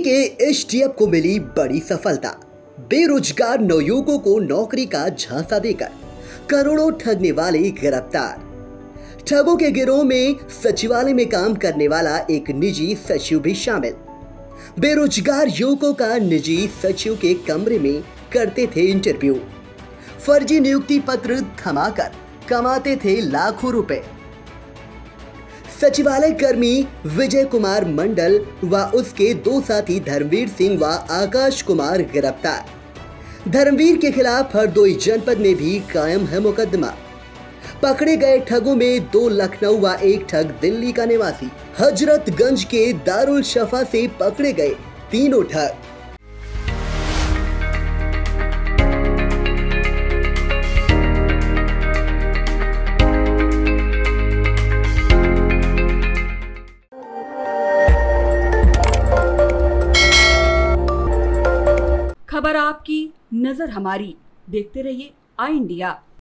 के एसटीएफ को मिली बड़ी सफलता। बेरोजगार नवयुवकों को नौकरी का झांसा देकर करोड़ों ठगने वाले गिरफ्तार। ठगों के गिरोह में सचिवालय में काम करने वाला एक निजी सचिव भी शामिल। बेरोजगार युवकों का निजी सचिव के कमरे में करते थे इंटरव्यू। फर्जी नियुक्ति पत्र थमाकर कमाते थे लाखों रुपए। सचिवालय कर्मी विजय कुमार मंडल व उसके दो साथी धर्मवीर सिंह व आकाश कुमार गिरफ्तार। धर्मवीर के खिलाफ हरदोई जनपद में भी कायम है मुकदमा। पकड़े गए ठगों में 2 लखनऊ व एक ठग दिल्ली का निवासी। हजरतगंज के दारुल शफा से पकड़े गए तीनों ठग। खबर आपकी, नजर हमारी। देखते रहिए आई इंडिया।